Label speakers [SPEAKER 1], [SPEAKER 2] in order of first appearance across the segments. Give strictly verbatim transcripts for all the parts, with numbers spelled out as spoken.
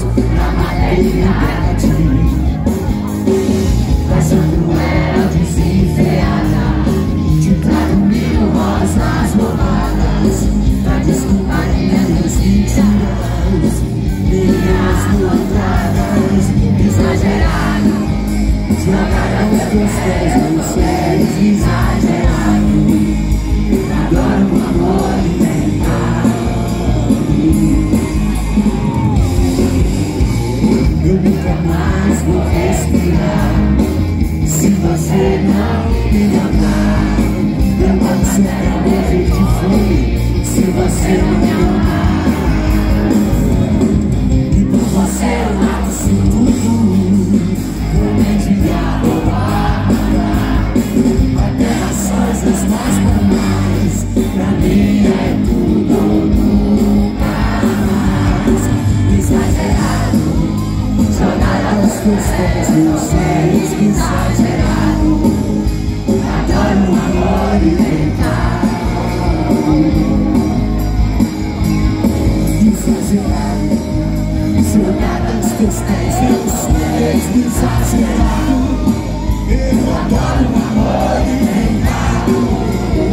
[SPEAKER 1] na maternidade. Paixão cruel, desenfreada, te trago mil rosas roubadas pra desculpar minhas mentiras, minhas encontradas, exagerado. Jogada os teus pés nos céus, exagerado. Adoro um amor inventado. Eu nunca mais vou respirar se você não me amar. Eu posso até morrer de fome se você não me amar. E por você eu faço tudo, vou mendigar ou apagar até as coisas mais banais. Pra mim é tudo ou nunca mais. Exagerado, jogada aos teus pés nos céus, exagerado. Adoro um amor inventado. Exagerado, jogada aos teus pés nos céus, exagerado. Eu adoro um amor inventado.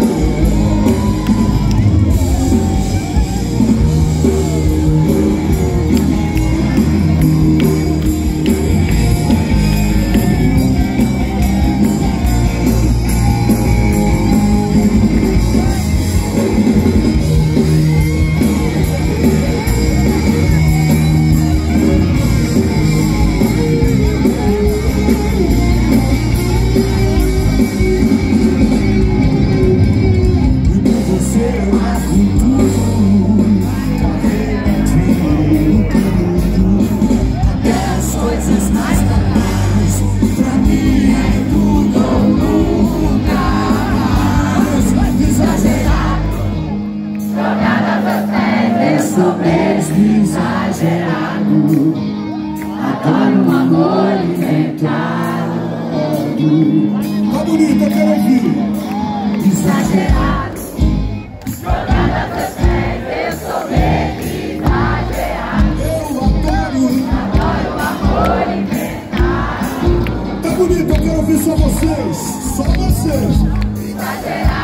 [SPEAKER 1] Exagerado, adoro um amor inventado.
[SPEAKER 2] Tá bonito, eu quero ouvir.
[SPEAKER 1] Exagerado, jogada aos teus pés, eu sou bem exagerado.
[SPEAKER 2] Eu adoro,
[SPEAKER 1] adoro um amor inventado.
[SPEAKER 2] Tá bonito, eu quero ouvir só vocês, só vocês.
[SPEAKER 1] Exagerado.